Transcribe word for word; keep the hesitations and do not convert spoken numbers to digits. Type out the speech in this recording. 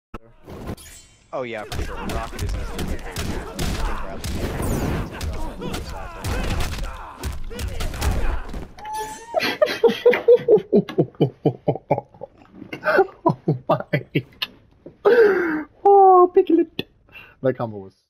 Oh yeah, for sure. Rocket is easily Oh my. Oh, Piglet. That combo was